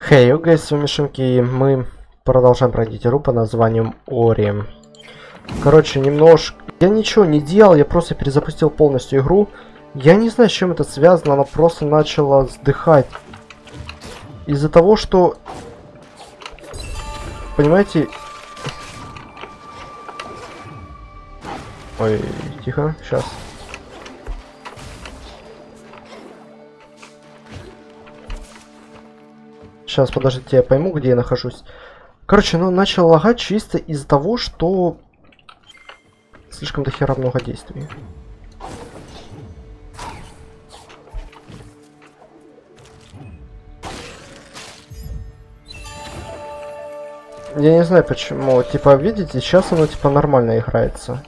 Хей, окей, с вами Шимки, и мы продолжаем пройти игру под названием Ори. Короче, немножко... Я ничего не делал, я просто перезапустил полностью игру. Я не знаю, с чем это связано, она просто начала сдыхать. Из-за того, что... Понимаете... Ой, тихо, сейчас. Сейчас, подождите, я пойму, где я нахожусь. Короче, ну, начал лагать чисто из-за того, что... Слишком до хера много действий. Я не знаю почему. Типа, видите, сейчас оно типа нормально играется.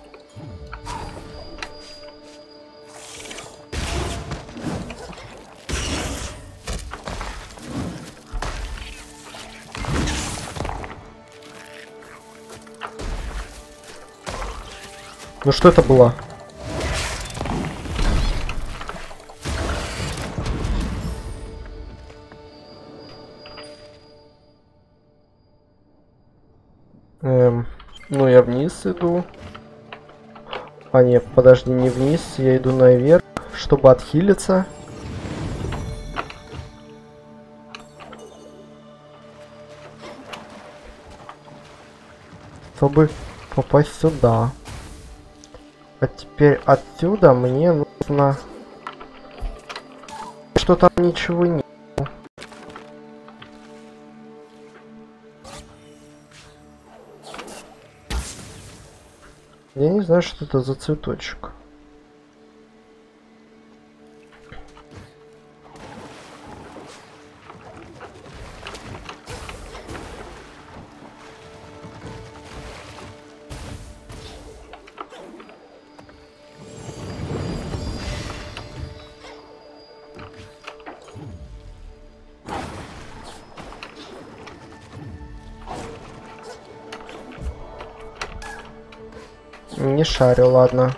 Ну что это было? Ну я вниз иду. А нет, подожди, не вниз, я иду наверх, чтобы отхилиться. Чтобы попасть сюда. А теперь отсюда мне нужно... Что там ничего нет. Я не знаю, что это за цветочек. Не шарю, ладно.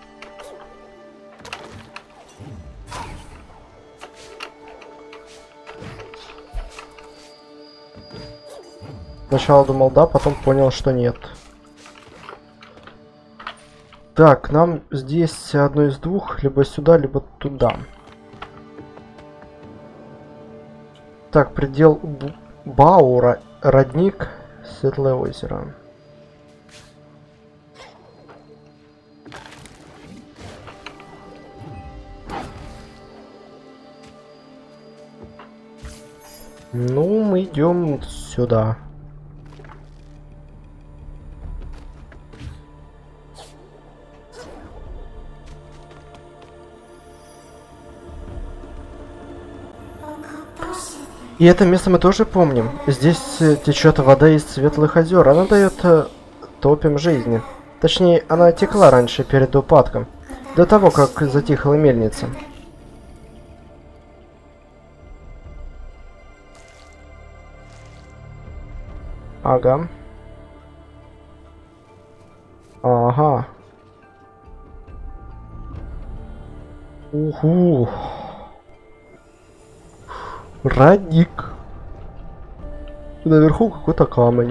Сначала думал да, потом понял, что нет. Так, нам здесь одно из двух, либо сюда, либо туда. Так, предел Баура, родник, Светлое озеро. Ну, мы идем сюда. И это место мы тоже помним. Здесь течет вода из Светлых озер. Она дает топим жизни. Точнее, она текла раньше, перед упадком. До того, как затихла мельница. Ага. Ага. Уху. Родник. Наверху какой-то камень.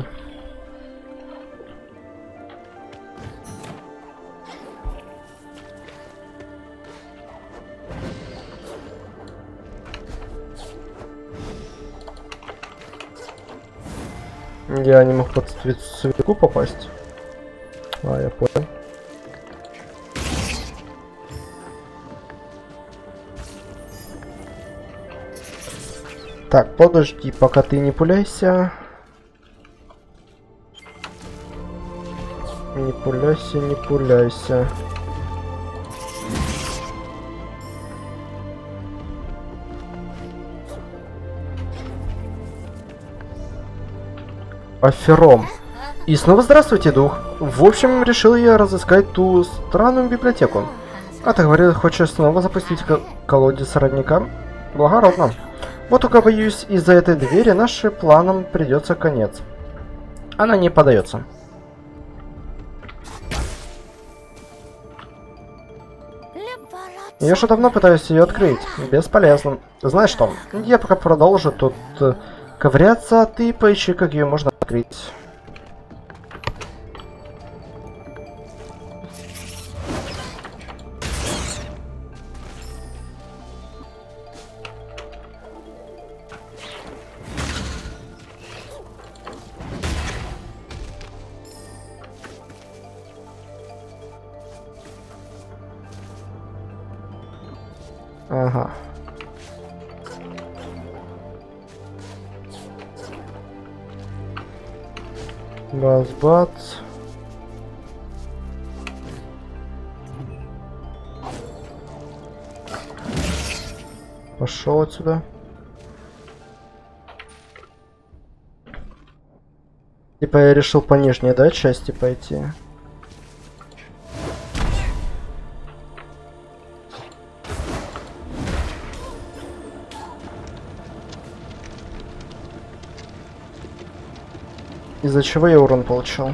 Я не мог под цветку попасть. А, я понял. Так, подожди, пока ты не пуляйся. Не пуляйся, не пуляйся. Афером. И снова здравствуйте, дух. В общем, решил я разыскать ту странную библиотеку. А ты говорил, хочешь снова запустить колодец родника? Благородно. Вот только боюсь, из-за этой двери нашим планам придется конец. Она не подается. Я уже давно пытаюсь ее открыть. Бесполезно. Знаешь что, я пока продолжу тут Ковыряться, а ты поищи, как ее можно открыть. Ага. Бац-бац. Пошел отсюда. Типа я решил по нижней, да, части пойти. Из-за чего я урон получил?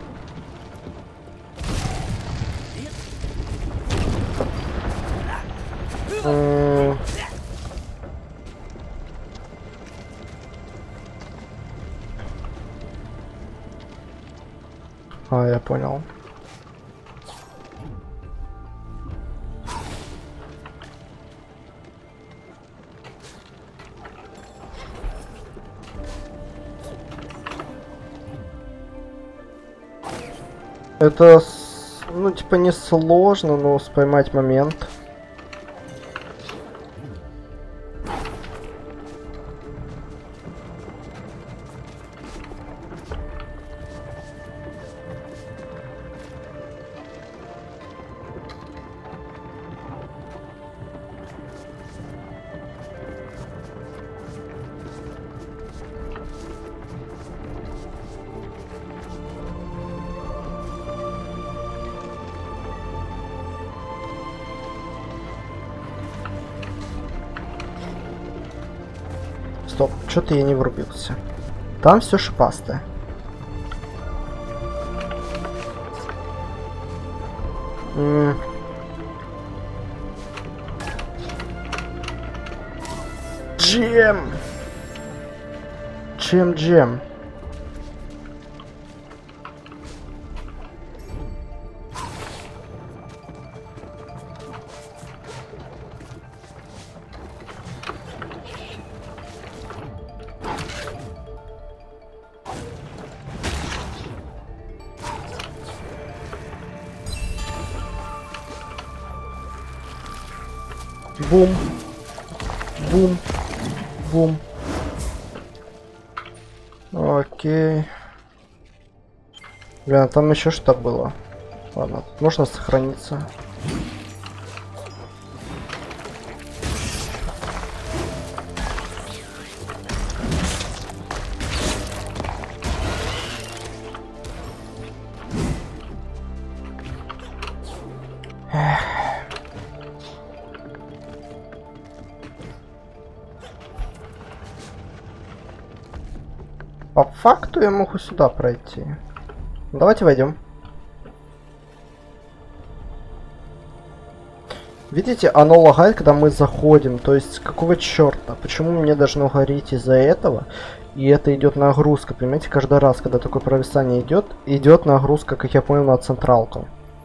А, я понял. Это, ну, типа, не сложно, но поймать момент. Стоп, что-то я не врубился. Там все шипастое. Джем! Джем. Бум. Бум. Бум. Окей. Блин, там еще что было. Ладно, тут можно сохраниться. По факту я могу сюда пройти. Давайте войдем. Видите, оно лагает, когда мы заходим. То есть, какого черта? Почему мне должно гореть из-за этого? И это идет нагрузка. Понимаете, каждый раз, когда такое провисание идет нагрузка, как я понял, на централку.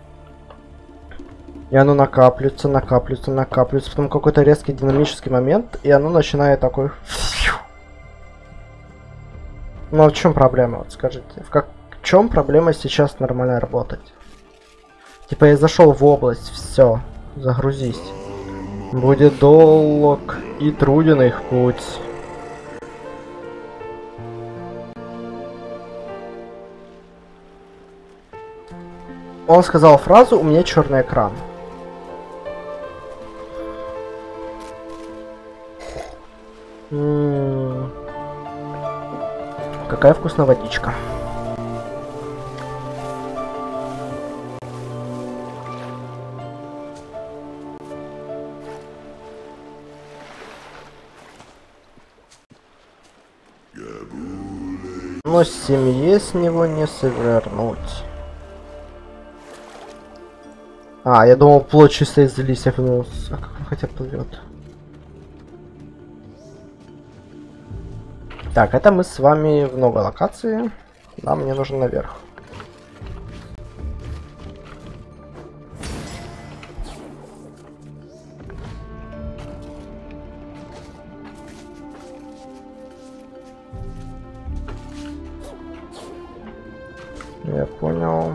И оно накапливается. Потом какой-то резкий динамический момент, и оно начинает такой... Ну а в чем проблема, вот скажите? В чем проблема сейчас нормально работать? Типа я зашел в область, все, загрузись. Будет долг и труден их путь. Он сказал фразу: у меня черный экран. Какая вкусная водичка. Но семье с него не совернуть. А, я думал, плоть чисто из листьев. А как он хотя плывет? Так, это мы с вами в новой локации. Нам мне нужно наверх. Я понял.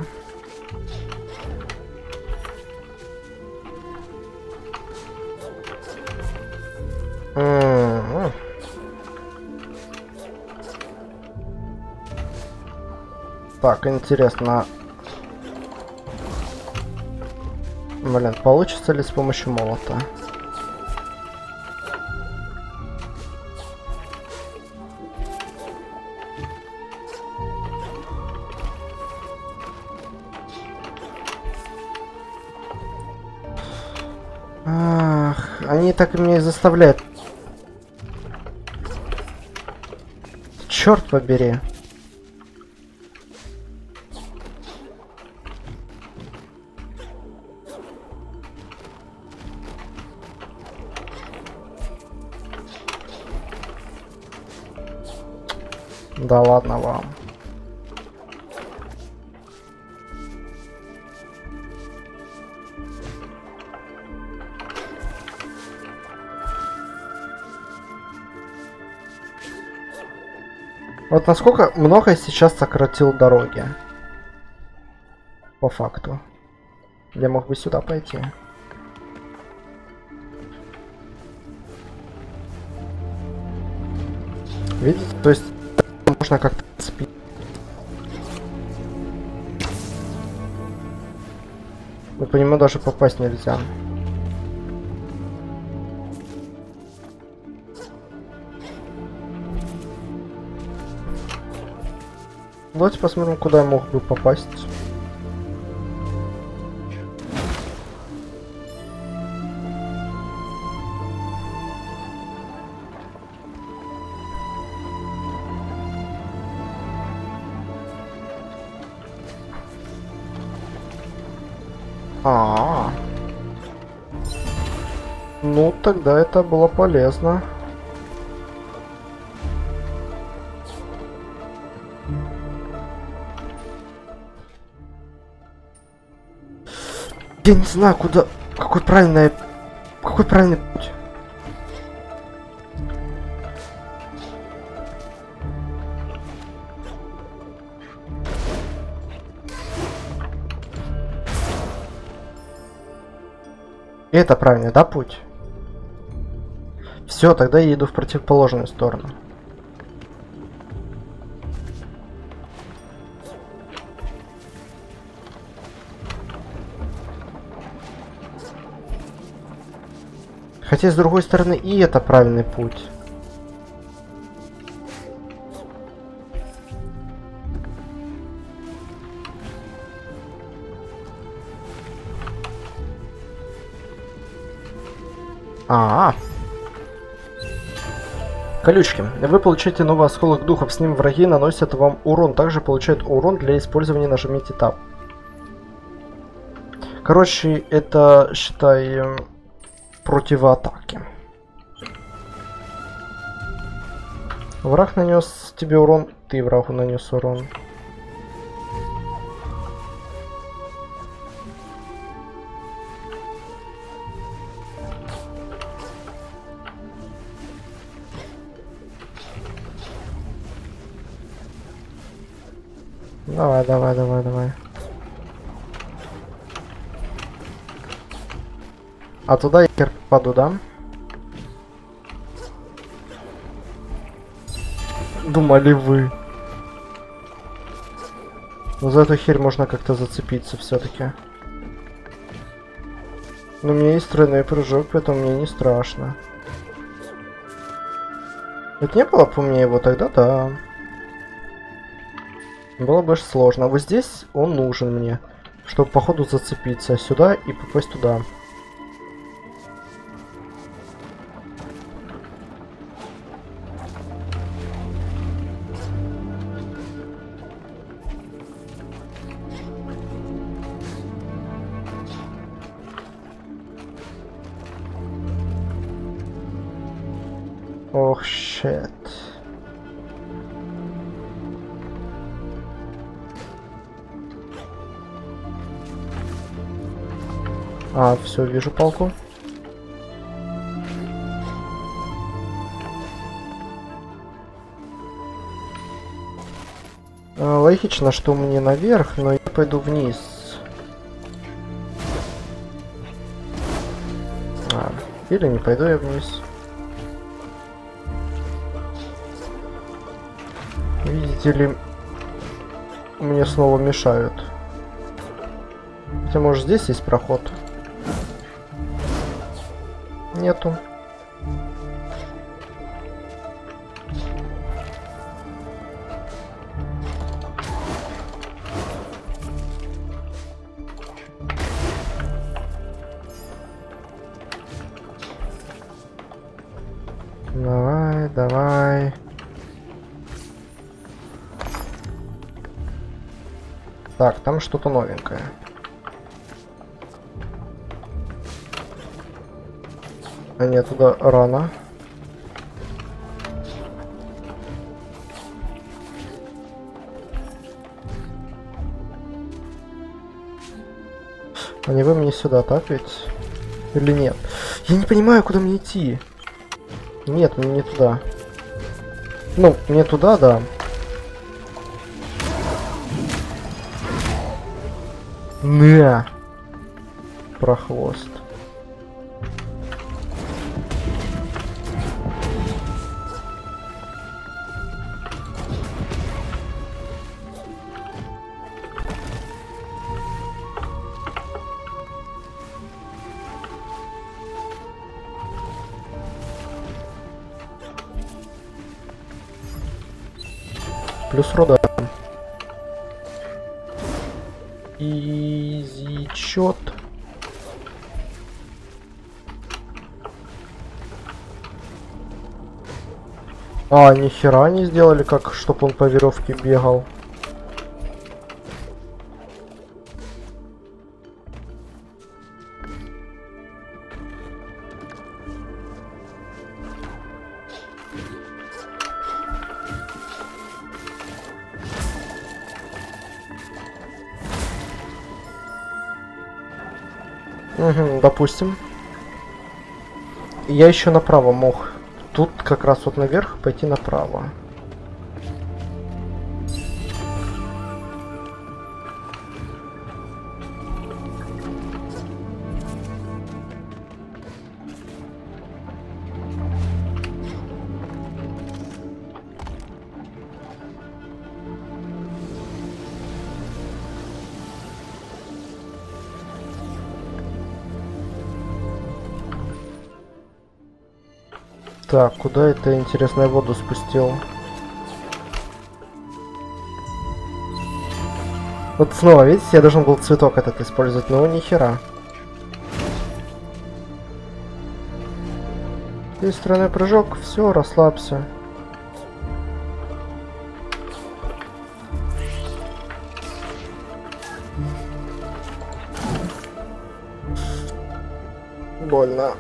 Так, интересно. Блин, получится ли с помощью молота? Ах, они так меня и заставляют. Черт побери. Да ладно вам. Вот насколько много я сейчас сократил дороги. По факту. Я мог бы сюда пойти. Видите? То есть можно как-то спить. Но по нему даже попасть нельзя. Давайте посмотрим, куда я мог бы попасть. Ну, тогда это было полезно. Я не знаю, куда... Какой правильный путь? И это правильный, да, путь? Все, тогда я иду в противоположную сторону. Хотя, с другой стороны, и это правильный путь. Колючки. Вы получаете новый осколок духов. С ним враги наносят вам урон. Также получают урон для использования. Нажмите Tab. Короче, это, считай, противоатаки. Враг нанес тебе урон, ты врагу нанес урон. Давай, давай, давай, давай. А туда я хер попаду, да? Думали вы. Но за эту херь можно как-то зацепиться все-таки. Но у меня есть тройной прыжок, поэтому мне не страшно. Вот не было бы у меня его тогда, да. Было бы сложно. А вот здесь он нужен мне, чтобы по ходу зацепиться сюда и попасть туда. Ох, щет. А, все, вижу палку. Логично, что мне наверх, но я пойду вниз. Или не пойду я вниз. Видите ли, мне снова мешают. Хотя, может, здесь есть проход? Нету. Давай, давай. Так, там что-то новенькое. А нет, туда рано. Они вы мне сюда, так ведь? Или нет? Я не понимаю, куда мне идти. Нет, мне не туда. Ну, не туда, да. На! Прохвост. Плюс руда. Изи чёт. А, нихера не сделали, как чтоб он по веревке бегал. Угу, допустим. Я еще направо мог. Тут как раз вот наверх пойти направо. Так, куда это, интересно, я воду спустил? Вот снова, видите, я должен был цветок этот использовать, но ни хера. Есть тройной прыжок, все, расслабься. Больно.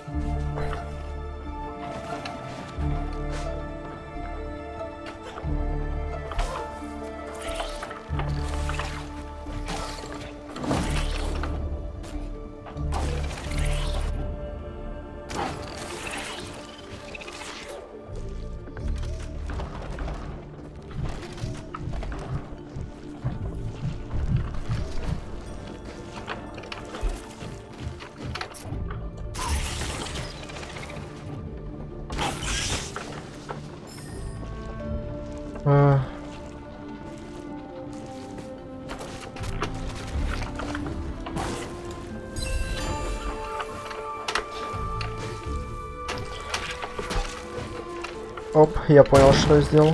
Оп, я понял, что я сделал.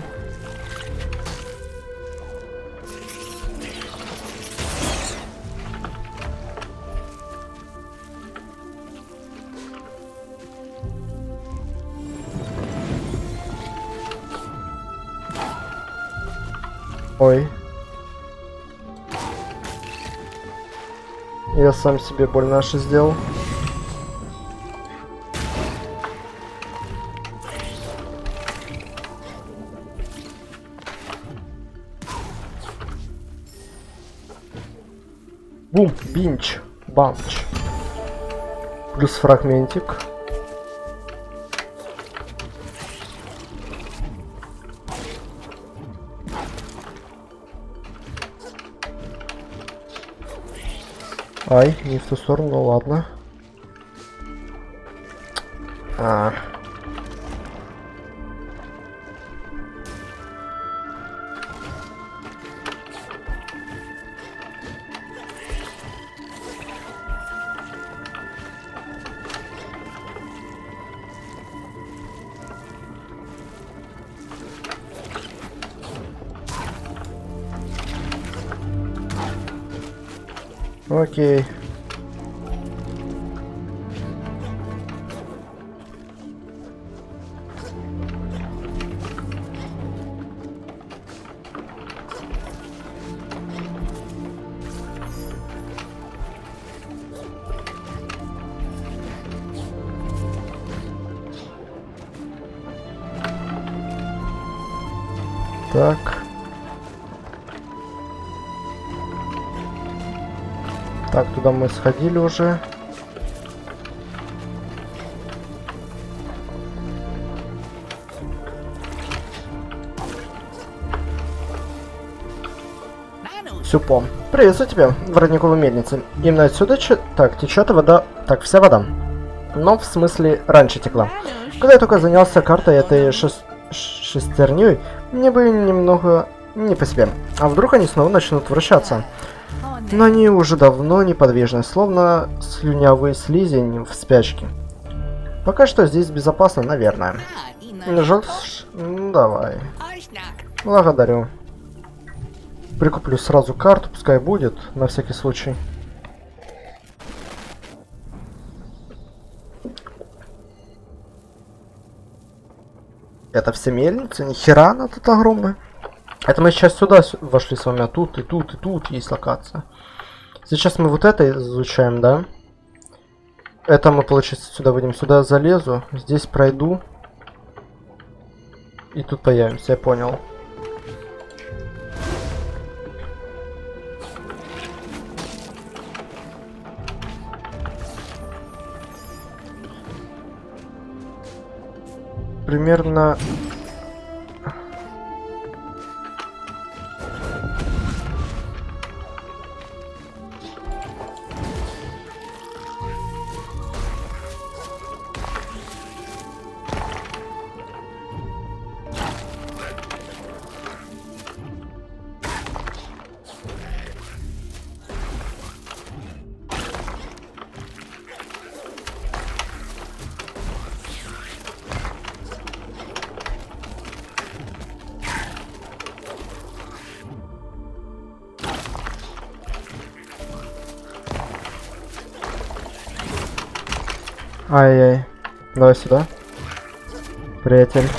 Ой. Я сам себе больно аж сделал. Бум, бинч, банч. Плюс фрагментик. Ай, не в ту сторону, ну ладно. Окей. Так. Так, туда мы сходили уже. Сюпом. Приветствую тебя, воротниковой мельницы. Именно отсюда так, течет вода. Так, вся вода. Но в смысле раньше текла. Когда я только занялся картой этой шестерней, мне бы немного не по себе. А вдруг они снова начнут вращаться? Но они уже давно неподвижны, словно слюнявый слизень в спячке. Пока что здесь безопасно, наверное. Давай. Благодарю. Прикуплю сразу карту, пускай будет, на всякий случай. Это все мельницы? Нихера она тут огромная. Это мы сейчас сюда вошли с вами, а тут, и тут, и тут есть локация. Сейчас мы вот это изучаем, да? Это мы, получается, сюда выйдем. Сюда залезу, здесь пройду. И тут появимся, я понял. Примерно... Ай-яй. Давай сюда. Приятель.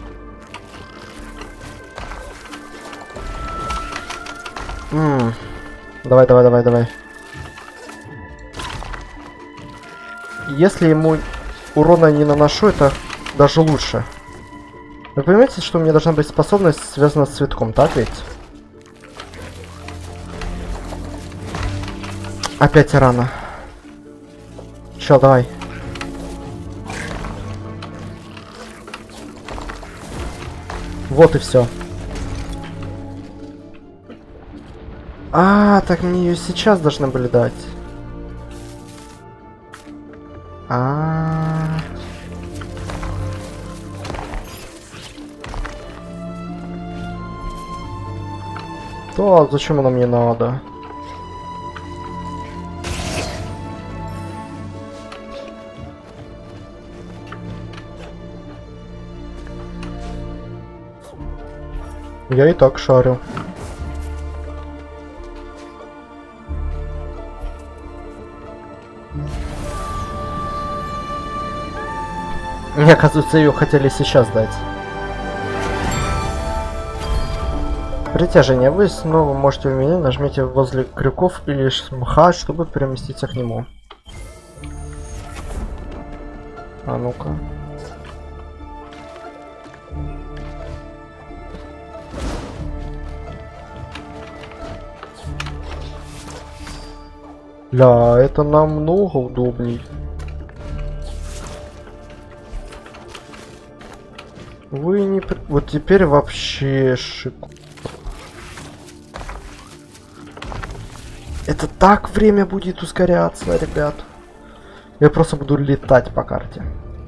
Давай, давай, давай, давай. Если ему урона не наношу, это даже лучше. Вы понимаете, что у меня должна быть способность, связанная с цветком, так ведь? Опять рано. Чё, давай. Вот и все. Так мне ее сейчас должны были дать. То зачем она мне надо? Я и так шарю. Мне, оказывается, ее хотели сейчас дать. Притяжение. Вы снова можете в меню, нажмите возле крюков или мха, чтобы переместиться к нему. А ну-ка. Ля, это намного удобней. Вы не... Вот теперь вообще Это так время будет ускоряться, ребят. Я просто буду летать по карте.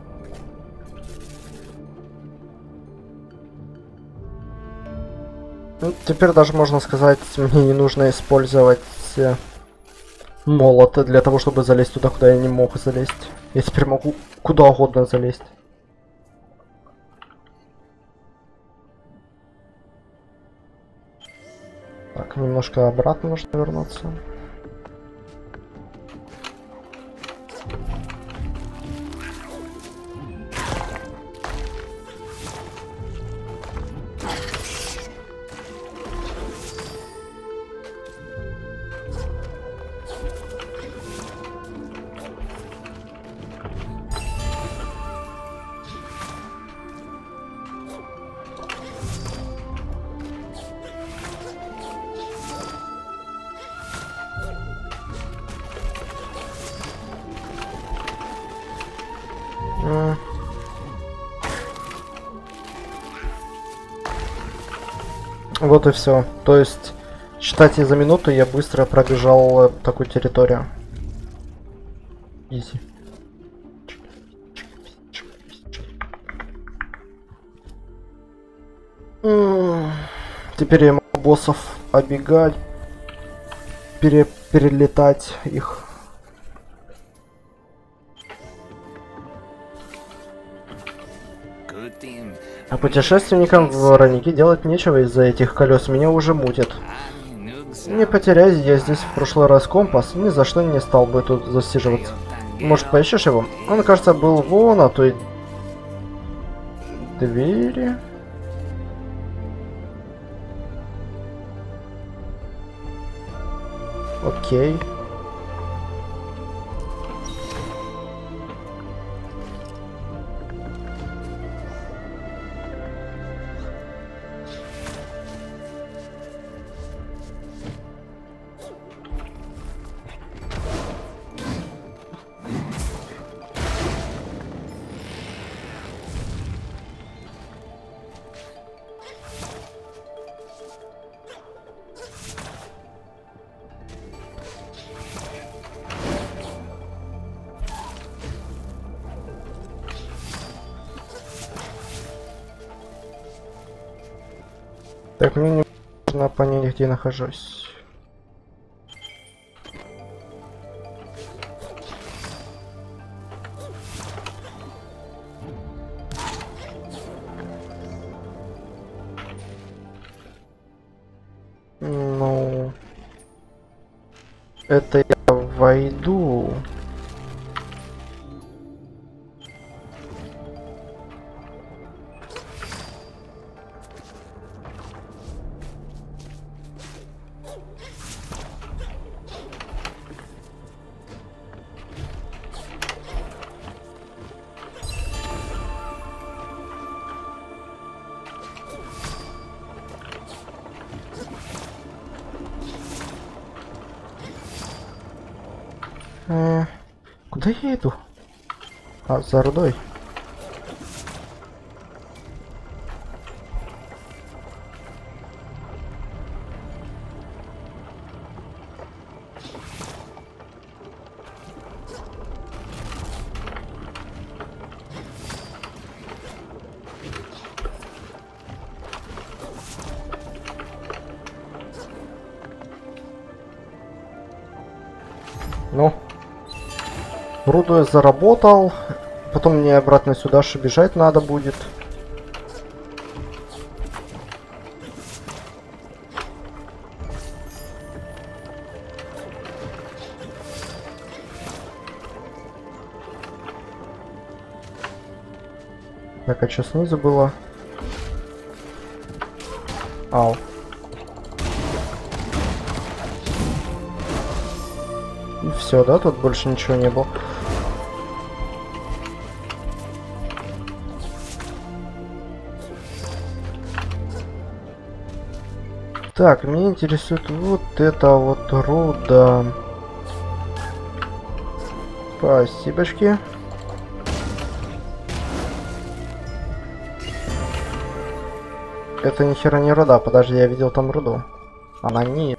Ну, теперь даже можно сказать, мне не нужно использовать молоты для того, чтобы залезть туда, куда я не мог залезть. Я теперь могу куда угодно залезть. Так, немножко обратно нужно вернуться. Вот и все. То есть, считайте, за минуту я быстро пробежал такую территорию. Изи. Теперь я могу боссов оббегать, перелетать их. А путешественникам в Раннике делать нечего из-за этих колес, меня уже мутит. Не потеряй, я здесь в прошлый раз компас, ни за что не стал бы тут засиживаться. Может, поищешь его? Он, кажется, был вон на той двери. Окей. Так, мне нужно понять, где я нахожусь. Ну, это я войду. Куда я иду? А, за рудой. Ну, руду я заработал, потом мне обратно сюда же бежать надо будет. Так, а что снизу было? Ау. И все, да? Тут больше ничего не было. Так, меня интересует вот это вот руда. Спасибочки. Это ни хера не руда. Подожди, я видел там руду. Она не...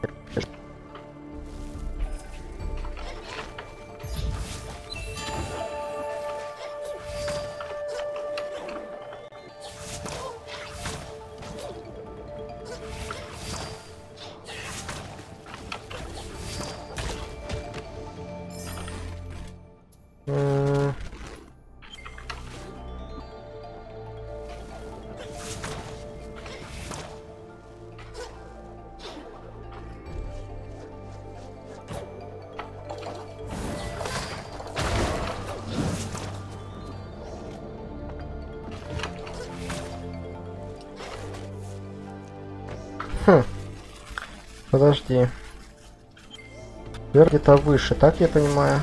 Подожди. Вверх где-то выше, так я понимаю?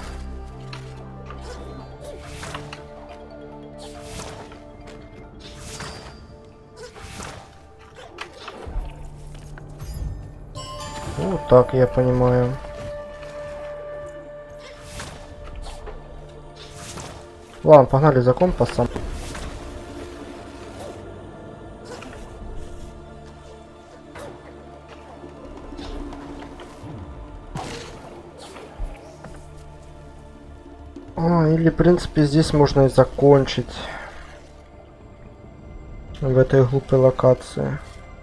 Вот так я понимаю. Ладно, погнали за компасом. Или, в принципе, здесь можно и закончить. В этой глупой локации.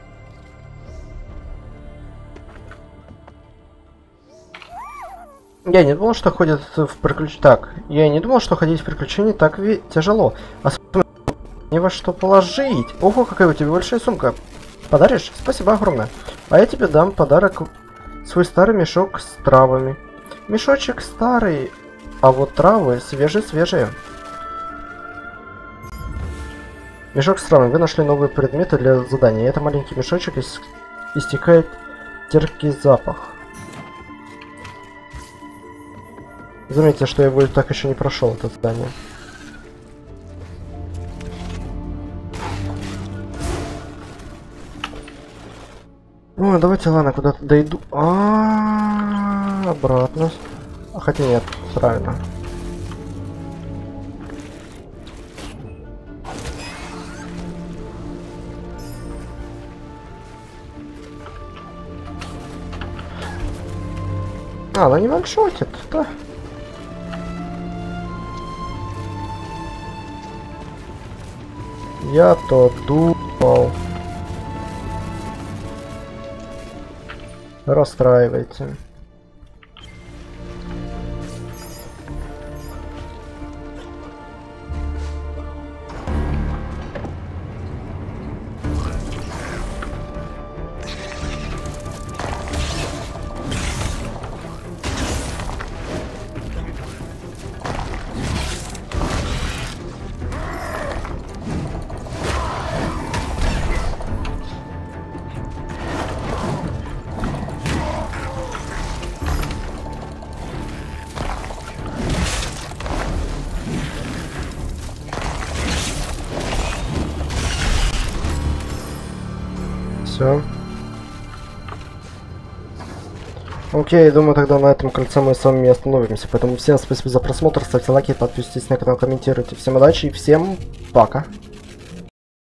Я не думал, что ходят в приключения... Так, я не думал, что ходить в приключения так тяжело. Особенно не во что положить. Ого, какая у тебя большая сумка. Подаришь? Спасибо огромное. А я тебе дам подарок. Свой старый мешок с травами. Мешочек старый, а вот травы свежие-свежие. Мешок с травами. Вы нашли новые предметы для задания. Это маленький мешочек, истекает терпкий запах. Заметьте, что я его так еще не прошел, это задание. Ну, давайте, ладно, куда-то дойду. Обратно. Хотя нет, правильно. Она не ваншотит, да? Я-то думал. Расстраивайте. Все. Окей, думаю, тогда на этом кольце мы с вами остановимся. Поэтому всем спасибо за просмотр, ставьте лайки, подписывайтесь на канал, комментируйте. Всем удачи и всем пока.